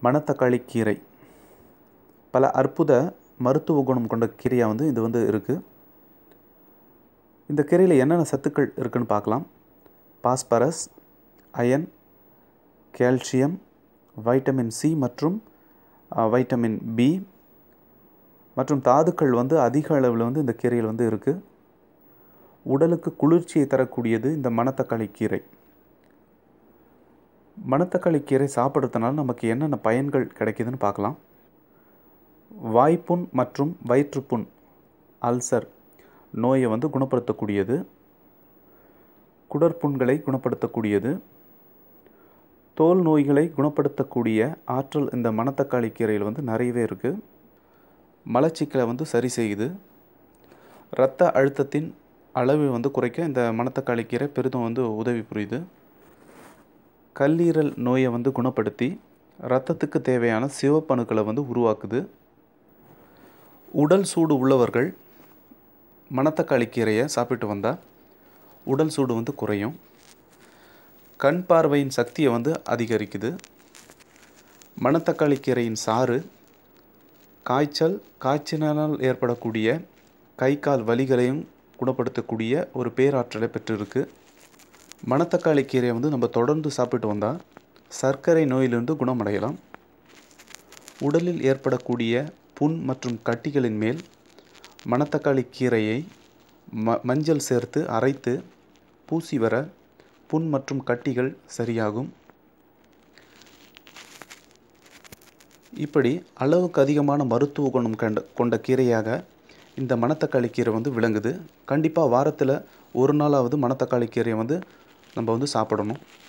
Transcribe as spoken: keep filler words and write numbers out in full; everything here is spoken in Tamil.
மணத்தக்காளி கீரை பல அற்புத மருத்துவ குணம் கொண்ட கீரையாக வந்து இது வந்து இருக்குது. இந்த கீரையில் என்னென்ன சத்துக்கள் இருக்குதுன்னு பார்க்கலாம். Phosphorus, iron, calcium, vitamin C மற்றும் வைட்டமின் பி மற்றும் தாதுக்கள் வந்து அதிக அளவில் வந்து இந்த கீரையில் வந்து இருக்குது. உடலுக்கு குளிர்ச்சியை தரக்கூடியது இந்த மணத்தக்காளி கீரை. மணத்தக்காளி கீரை சாப்பிட்றதுனால நமக்கு என்னென்ன பயன்கள் கிடைக்குதுன்னு பார்க்கலாம். வாய்ப்புண் மற்றும் வயிற்றுப்புண், அல்சர் நோயை வந்து குணப்படுத்தக்கூடியது. குடற்புண்களை குணப்படுத்தக்கூடியது. தோல் நோய்களை குணப்படுத்தக்கூடிய ஆற்றல் இந்த மணத்தக்காளி கீரையில் வந்து நிறையவே இருக்குது. மலச்சிக்கலை வந்து சரி செய்யுது. இரத்த அழுத்தத்தின் அளவை வந்து குறைக்க இந்த மணத்தக்காளி கீரை பெரிதும் வந்து உதவி புரியுது. கல்லீரல் நோயை வந்து குணப்படுத்தி இரத்தத்துக்கு தேவையான சிவப்பணுக்களை வந்து உருவாக்குது. உடல் சூடு உள்ளவர்கள் மணத்தக்காளி கீரையை சாப்பிட்டு வந்தால் உடல் சூடு வந்து குறையும். கண் பார்வையின் சக்தியை வந்து அதிகரிக்குது. மணத்தக்காளி கீரையின் சாறு காய்ச்சல், காய்ச்சலினால் ஏற்படக்கூடிய கை கால் வலிகளையும் குணப்படுத்தக்கூடிய ஒரு பேராற்றலை பெற்றிருக்கு. மணத்தக்காளி கீரையை வந்து நம்ம தொடர்ந்து சாப்பிட்டு வந்தால் சர்க்கரை நோயிலிருந்து குணமடையலாம். உடலில் ஏற்படக்கூடிய புண் மற்றும் கட்டிகளின் மேல் மணத்தக்காளி கீரையை ம மஞ்சள் சேர்த்து அரைத்து பூசி வர புண் மற்றும் கட்டிகள் சரியாகும். இப்படி அளவுக்கு அதிகமான மருத்துவ குணம் கண்ட கொண்ட கீரையாக இந்த மணத்தக்காளி கீரை வந்து விளங்குது. கண்டிப்பாக வாரத்தில் ஒரு நாளாவது மணத்தக்காளி கீரையை வந்து நம்ம வந்து சாப்பிடணும்.